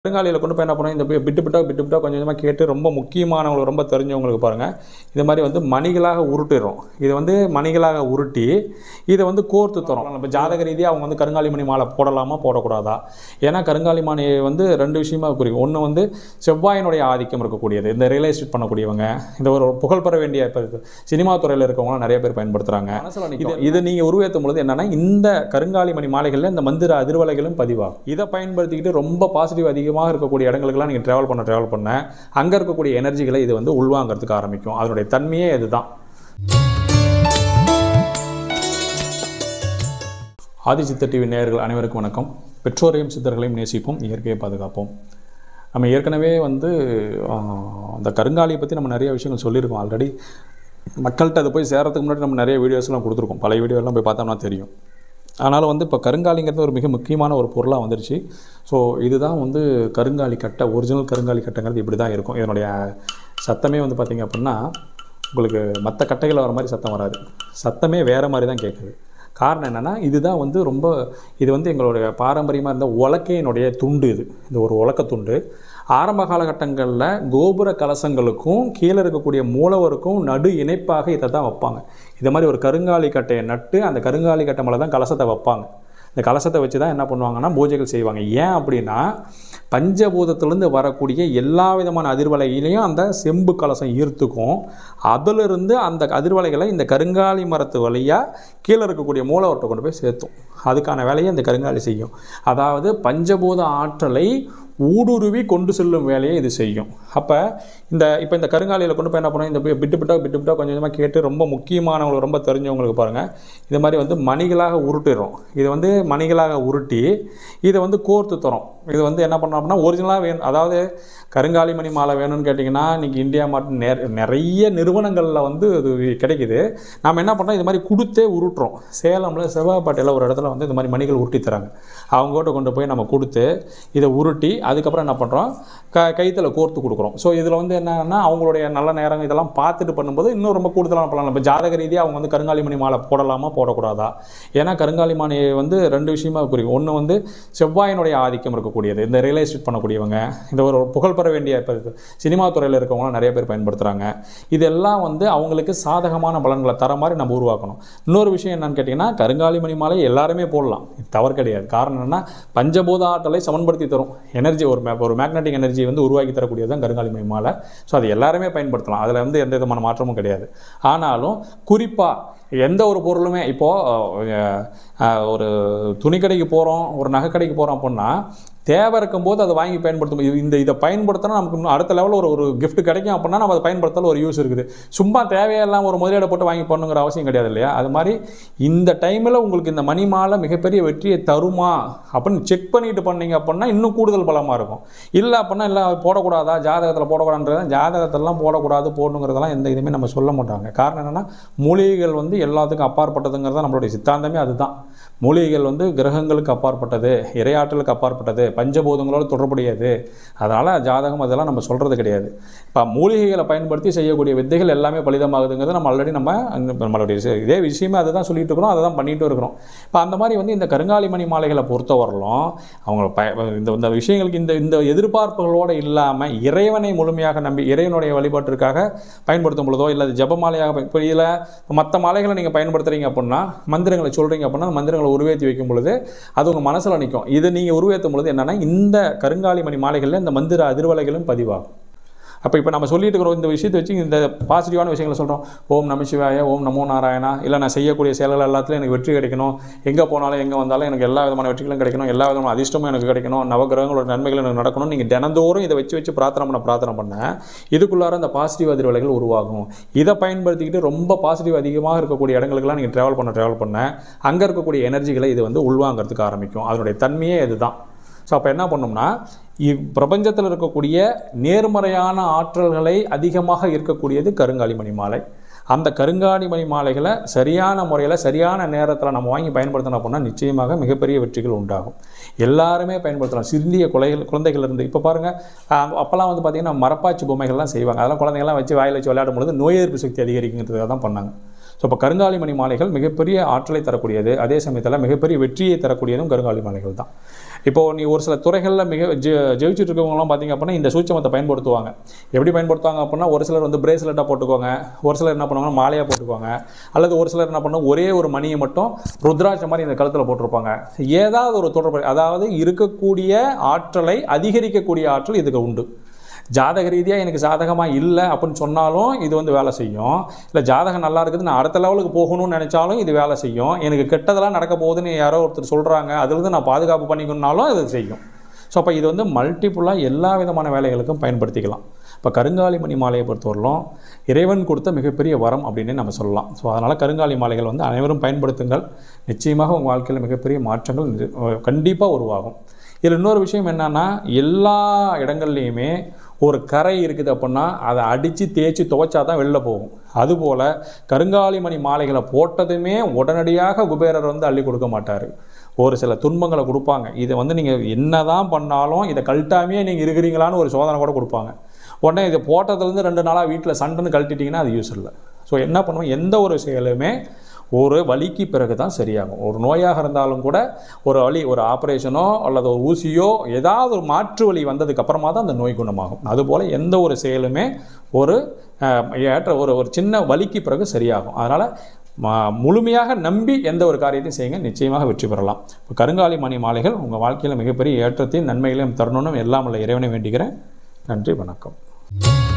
கருங்காலியில் கொண்டு போய் என்ன பண்ணுவோம், இந்த பிட்டு பிட்டாக கொஞ்சம் கொஞ்சமாக கேட்டு ரொம்ப முக்கியமானவங்களுக்கு ரொம்ப தெரிஞ்சவங்களுக்கு பாருங்கள், இது மாதிரி வந்து மணிகளாக உருட்டிடுறோம். இது வந்து மணிகளாக உருட்டி இதை வந்து கோர்த்து தரோம். இப்போ ஜாதக ரீதியாக அவங்க வந்து கருங்காலி மணி மாலை போடலாமா போடக்கூடாதா? ஏன்னா கருங்காலி மணியை வந்து ரெண்டு விஷயமாக குறிக்கும். ஒன்று வந்து செவ்வாயினுடைய ஆதிக்கம் இருக்கக்கூடியது, இந்த ரியல் எஸ்டேட் பண்ணக்கூடியவங்க, இந்த ஒரு புகழ்பெற வேண்டிய இப்போ சினிமா துறையில் இருக்கவங்களாம் நிறைய பேர் பயன்படுத்துகிறாங்க. இதை நீங்கள் உருவேற்றும் பொழுது என்னென்னா, இந்த கருங்காலி மணி மாலைகளில் இந்த மந்திர அதிர்வலைகளும் பதிவாகும். இதை பயன்படுத்திக்கிட்டு ரொம்ப பாசிட்டிவ் அதிகமாக இருக்கக்கூடிய இடங்களுக்கெல்லாம் நீங்கள் ட்ராவல் பண்ண அங்கே இருக்கக்கூடிய எனர்ஜிகளை இது வந்து உள்வாங்கிறதுக்கு ஆரம்பிக்கும். அதனுடைய தன்மையே இதுதான். ஆதிசித்தர் டிவி நேயர்கள் அனைவருக்கும் வணக்கம். பெற்றோரையும் சித்தர்களையும் நேசிப்போம், இயற்கையை பாதுகாப்போம். நம்ம ஏற்கனவே வந்து அந்த கருங்காலியை பற்றி நம்ம நிறைய விஷயங்கள் சொல்லியிருக்கோம். ஆல்ரெடி மக்கள்கிட்ட அது போய் சேரத்துக்கு முன்னாடி நம்ம நிறைய வீடியோஸ்லாம் கொடுத்துருக்கோம். பழைய வீடியோலாம் போய் பார்த்தோம்னா தெரியும். ஆனாலும் வந்து இப்போ கருங்காலிங்கிறது ஒரு மிக முக்கியமான ஒரு பொருளாக வந்துருச்சு. ஸோ இதுதான் வந்து கருங்காலி கட்டை, ஒரிஜினல் கருங்காலி கட்டைங்கிறது இப்படி தான் இருக்கும். இதனுடைய சத்தமே வந்து பார்த்திங்க அப்படின்னா உங்களுக்கு மற்ற கட்டைகள் வர மாதிரி சத்தம் வராது, சத்தமே வேறு மாதிரி தான் கேட்குது. காரணம் என்னென்னா, இதுதான் வந்து இது வந்து எங்களுடைய பாரம்பரியமாக இருந்த உலக்கையினுடைய துண்டு. இந்த ஒரு உலக்க துண்டு ஆரம்ப காலகட்டங்களில் கோபுர கலசங்களுக்கும் கீழே இருக்கக்கூடிய மூலவருக்கும் நடு இணைப்பாக இதை தான் வைப்பாங்க. இது மாதிரி ஒரு கருங்காலி கட்டையை நட்டு அந்த கருங்காலி கட்டை மேலே தான் கலசத்தை வைப்பாங்க. இந்த கலசத்தை வச்சு தான் என்ன பண்ணுவாங்கன்னா பூஜைகள் செய்வாங்க. ஏன் அப்படின்னா, பஞ்சபூதத்திலேருந்து வரக்கூடிய எல்லா விதமான அதிர்வலைகளையும் அந்த செம்பு கலசம் ஈர்த்துக்கும். அதிலிருந்து அந்த அதிர்வலைகளை இந்த கருங்காலி மரத்து வழியாக கீழே இருக்கக்கூடிய மூலவர்கிட்ட கொண்டு போய் சேர்த்தும். அதுக்கான வேலையை இந்த கருங்காலி செய்யும். அதாவது பஞ்சபூத ஆற்றலை ஊடுருவி கொண்டு செல்லும் வேலையை இது செய்யும். இப்போ இந்த கருங்காலியில் கொண்டு போய் என்ன பண்ணுவோம், இந்த பிட்டு பிட்டாக கொஞ்சம் கொஞ்சமாக கேட்டு ரொம்ப முக்கியமானவங்களுக்கு ரொம்ப தெரிஞ்சவங்களுக்கு பாருங்கள், இது மாதிரி வந்து மணிகளாக உருட்டிடுறோம். இது வந்து மணிகளாக உருட்டி இதை வந்து கோர்த்து தரோம். இது வந்து என்ன பண்ணோம் அப்படின்னா ஒரிஜினலாக வேணும். அதாவது கருங்காலி மணி மாலை வேணும்னு கேட்டிங்கன்னா இன்றைக்கி இந்தியா மட்டும் நிறைய நிறுவனங்களில் வந்து இது கிடைக்குது. நாம் என்ன பண்ணுறோம், இது மாதிரி கொடுத்தே உருட்டுறோம். சேலமில் செவ்வாய்ப்பேட்டையில் ஒரு இடத்துல வந்து இந்த மாதிரி மணிகள் உருட்டி தராங்க. அவங்ககிட்ட கொண்டு போய் நம்ம கொடுத்து இதை உருட்டி அதுக்கப்புறம் என்ன பண்ணுறோம், கைத்தில் கோர்த்து கொடுக்குறோம். ஸோ இதில் வந்து என்னன்னா அவங்களுடைய நல்ல நேரம் இதெல்லாம் பார்த்துட்டு பண்ணும்போது இன்னும் ரொம்ப கூடுதலான பண்ணலாம். இப்போ ஜாதக ரீதியாக அவங்க வந்து கருங்காலி மணி மாலை போடலாமா போடக்கூடாதா? ஏன்னா கருங்காலி மணியை வந்து ரெண்டு விஷயமாக குறிக்கும். ஒன்று வந்து செவ்வாயினுடைய ஆதிக்கம் இருக்கக்கூடியது, இந்த ரியல் எஸ்டேட் பண்ணக்கூடியவங்க, இந்த ஒரு புகழ்பெற வேண்டிய இப்போ சினிமா துறையில் இருக்கவங்களாம் நிறைய பேர் பயன்படுத்துகிறாங்க. இதெல்லாம் வந்து அவங்களுக்கு சாதகமான பலன்களை தர மாதிரி நம்ம உருவாக்கணும். இன்னொரு விஷயம் என்னன்னு கேட்டிங்கன்னா, கருங்காலி மணி மாலை எல்லாருமே போடலாம், தவறு கிடையாது. காரணம் என்னன்னா, பஞ்சபூத ஆற்றலை சமன்படுத்தி தரும் எனர்ஜி, ஒரு மேக்னெட்டிக் எனர்ஜி வந்து உருவாக்கி தரக்கூடியது தான் கருங்காலி மணி மாலை. ஸோ அது எல்லாருமே பயன்படுத்தலாம், அதில் வந்து எந்த விதமான மாற்றமும் கிடையாது. ஆனாலும் குறிப்பாக எந்த ஒரு பொருளுமே இப்போது ஒரு துணிக்கடைக்கு போகிறோம், ஒரு நகை கடைக்கு போகிறோம் அப்படின்னா தேவை இருக்கும்போது அதை வாங்கி பயன்படுத்தும். இதை பயன்படுத்தினா நமக்கு இன்னும் அடுத்த லெவலில் ஒரு கிஃப்ட் கிடைக்கும் அப்படின்னா நம்ம அதை பயன்படுத்தாலும் ஒரு யூஸ் இருக்குது. சும்மா தேவையெல்லாம் ஒரு முதலீடை போட்டு வாங்கி பண்ணுங்கிற அவசியம் கிடையாது இல்லையா? அது மாதிரி இந்த டைமில் உங்களுக்கு இந்த மணி மாலை மிகப்பெரிய வெற்றியை தருமா அப்படின்னு செக் பண்ணிட்டு பண்ணீங்க அப்படின்னா இன்னும் கூடுதல் பலமாக இருக்கும். இல்லை அப்படின்னா இல்லை போடக்கூடாதா, ஜாதகத்தில் போடக்கூடாதுன்றத, ஜாதகத்திலலாம் போடக்கூடாது போடணுங்கிறதெல்லாம் எந்த இதுவுமே நம்ம சொல்ல மாட்டாங்க. காரணம் என்னென்னா, மூலிகைகள் வந்து எல்லாத்துக்கும் அப்பாற்பட்டதுங்கிறத நம்மளுடைய சித்தாந்தமே அதுதான். மூலிகைகள் வந்து கிரகங்களுக்கு அப்பாற்பட்டது, இறையாற்றலுக்கு அப்பாற்பட்டது, பஞ்சபூதங்களோடு தொடர்புடையது. அதனால் ஜாதகம் அதெல்லாம் நம்ம சொல்கிறது கிடையாது. இப்போ மூலிகைகளை பயன்படுத்தி செய்யக்கூடிய வித்தைகள் எல்லாமே பலிதமாகுதுங்கிறது நம்ம ஆல்ரெடி நம்மளுடைய இதே விஷயமே அதை தான் சொல்லிட்டு இருக்கிறோம், அதை தான் பண்ணிட்டு இருக்கிறோம். இப்போ அந்த மாதிரி வந்து இந்த கருங்காலி மணி மாலைகளை பொறுத்தவரையிலும் அவங்க இந்த விஷயங்களுக்கு இந்த எதிர்பார்ப்புகளோடு இல்லாமல் இறைவனை முழுமையாக நம்பி இறைவனுடைய வழிபாட்டிற்காக பயன்படுத்தும் பொழுதோ இல்லை ஜபமாலையாக இப்போ இதில் மற்ற மாலைகளை நீங்கள் பயன்படுத்துகிறீங்க அப்படின்னா, மந்திரங்களை சொல்கிறீங்க அப்படின்னா மந்திரங்களை உருவேற்றி வைக்கும் பொழுது அது உங்கள் மனசில் நிற்கும். இதை நீங்கள் உருவேற்றும் பொழுது என்னென்னா, இந்த கருங்காலி மணி மாலைகளில் இந்த மந்திர அதிர்வலைகளும் பதிவாகும். அப்போ இப்போ நம்ம சொல்லிட்டு இருக்கிறோம், இந்த விஷயத்தை வச்சு இந்த பாசிட்டிவான விஷயங்களை சொல்கிறோம். ஓம் நம சிவாய, ஓம் நமோ நாராயணா, இல்லை நான் செய்யக்கூடிய செயல்கள் எல்லாத்துலையும் எனக்கு வெற்றி கிடைக்கணும், எங்கே போனாலும் எங்கே வந்தாலும் எனக்கு எல்லா விதமான வெற்றிகளும் கிடைக்கணும், எல்லா விதமான அதிர்ஷ்டமும் எனக்கு கிடைக்கணும், நவகிரகங்களோட நன்மைகள் எனக்கு நடக்கணும். நீங்கள் தினந்தோறும் இதை வச்சு பிரார்த்தனை பண்ண இதுக்குள்ளார அந்த பாசிட்டிவ் அதிர்வலைகள் உருவாகும். இதை பயன்படுத்திக்கிட்டு ரொம்ப பாசிட்டிவ் அதிகமாக இருக்கக்கூடிய இடங்களுக்கெல்லாம் நீங்கள் ட்ராவல் பண்ண அங்கே இருக்கக்கூடிய எனர்ஜிகளை இது வந்து உள்வாங்கிறதுக்கு ஆரம்பிக்கும். அதனுடைய தன்மையே இதுதான். ஸோ அப்போ என்ன பண்ணோம்னா, பிரபஞ்சத்தில் இருக்கக்கூடிய நேர்மறையான ஆற்றல்களை அதிகமாக இருக்கக்கூடியது கருங்காலி மணி மாலை. அந்த கருங்காலி மணி மாலைகளை சரியான முறையில் சரியான நேரத்தில் நம்ம வாங்கி பயன்படுத்தணும் அப்படின்னா நிச்சயமாக மிகப்பெரிய வெற்றிகள் உண்டாகும். எல்லாருமே பயன்படுத்தலாம். சிறிய குழந்தைகள் இருந்து இப்போ பாருங்கள், அப்போல்லாம் வந்து பார்த்திங்கன்னா மரப்பாச்சி பொம்மைகள்லாம் செய்வாங்க. அதெல்லாம் குழந்தைங்கள்லாம் வச்சு வாயில் வச்சு விளையாடும் பொழுது நோய் எதிர்ப்பு சக்தி அதிகரிக்குங்கிறதுக்காக தான் பண்ணாங்க. ஸோ இப்போ கருங்காலி மணி மாலைகள் மிகப்பெரிய ஆற்றலை தரக்கூடியது, அதே சமயத்தில் மிகப்பெரிய வெற்றியை தரக்கூடியதும் கருங்காலி மாலைகள் தான். இப்போது நீ ஒரு சில துறைகளில் ஜெயிச்சுட்டு இருக்கவங்களாம் பார்த்திங்க அப்படின்னா இந்த சூட்சமத்தை பயன்படுத்துவாங்க. எப்படி பயன்படுத்துவாங்க அப்படின்னா, ஒரு சிலர் வந்து பிரேஸ்லெட்டாக போட்டுக்குவாங்க, ஒரு சிலர் என்ன பண்ணுவாங்கன்னா மாலையாக போட்டுக்குவாங்க, அல்லது ஒரு சிலர் என்ன பண்ணால் ஒரே ஒரு மணியை மட்டும் ருத்ராட்சம் மாதிரி இந்த கழுத்தில் போட்டிருப்பாங்க. ஏதாவது ஒரு தொடர்பு, அதாவது இருக்கக்கூடிய ஆற்றலை அதிகரிக்கக்கூடிய ஆற்றல் இதுக்கு உண்டு. ஜாதக ரீதியாக எனக்கு சாதகமாக இல்லை அப்படின்னு சொன்னாலும் இது வந்து வேலை செய்யும். இல்லை ஜாதகம் நல்லா இருக்குது, நான் அடுத்த லெவலுக்கு போகணும்னு நினச்சாலும் இது வேலை செய்யும். எனக்கு கெட்டதெல்லாம் நடக்க போகுதுன்னு யாரோ ஒருத்தர் சொல்கிறாங்க, அதுலேருந்து நான் பாதுகாப்பு பண்ணிக்கணுன்னாலும் இது செய்யும். ஸோ அப்போ இது வந்து மல்டிப்புளாக எல்லா விதமான வேலைகளுக்கும் பயன்படுத்திக்கலாம். இப்போ கருங்காலி மணி மாலையை பொறுத்தவரையிலும் இறைவன் கொடுத்த மிகப்பெரிய வரம் அப்படின்னு நம்ம சொல்லலாம். ஸோ அதனால் கருங்காலி மாலைகள் வந்து அனைவரும் பயன்படுத்துங்கள். நிச்சயமாக உங்கள் வாழ்க்கையில் மிகப்பெரிய மாற்றங்கள் கண்டிப்பாக உருவாகும். இதில் இன்னொரு விஷயம் என்னென்னா, எல்லா இடங்கள்லையுமே ஒரு கரை இருக்குது அப்படின்னா அதை அடித்து தேய்ச்சி துவைச்சா தான் வெளில போகும். அதுபோல் கருங்காலி மணி மாலைகளை போட்டதுமே உடனடியாக குபேரர் வந்து அள்ளி கொடுக்க மாட்டார். ஒரு சில துன்பங்களை கொடுப்பாங்க. இதை வந்து நீங்கள் என்ன தான் பண்ணாலும் இதை கழட்டாமையே நீங்கள் இருக்கிறீங்களான்னு ஒரு சோதனை கூட கொடுப்பாங்க. உடனே இதை போட்டதுலேருந்து 2 நாளாக வீட்டில் சண்டைன்னு கழட்டிட்டிங்கன்னா அது யூஸ் இல்லை. ஸோ என்ன பண்ணுவோம், எந்த ஒரு செயலுமே ஒரு வலிக்கு பிறகு தான் சரியாகும். ஒரு நோயாக இருந்தாலும் கூட ஒரு வலி, ஒரு ஆப்ரேஷனோ அல்லது ஒரு ஊசியோ ஏதாவது ஒரு மாற்று வலி வந்ததுக்கு அப்புறமா தான் அந்த நோய் குணமாகும். அதுபோல் எந்த ஒரு செயலுமே ஒரு ஒரு சின்ன வலிக்கு பிறகு சரியாகும். அதனால் முழுமையாக நம்பி எந்த ஒரு காரியத்தையும் செய்யுங்க, நிச்சயமாக வெற்றி பெறலாம். இப்போ கருங்காலி மணி மாலைகள் உங்கள் வாழ்க்கையில் மிகப்பெரிய ஏற்றத்தையும் நன்மைகளையும் தரணும்னு எல்லாம் உள்ள இறைவனை வேண்டிக்கிறேன். நன்றி, வணக்கம்.